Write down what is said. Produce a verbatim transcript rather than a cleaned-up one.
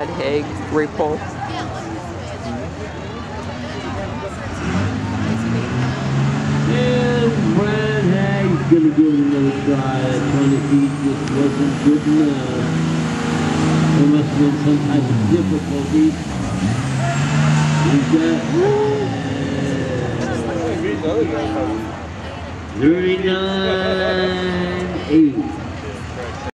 Egg ripple. And Brad Hagg's gonna give it another try. At twenty feet just wasn't good enough. There must have been some type of difficulty. He's got thirty-nine eight.